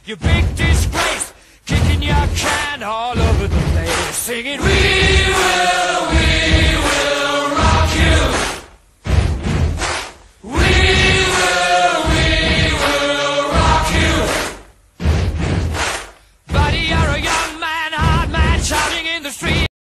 you big disgrace, kicking your can all over the place, singing, we will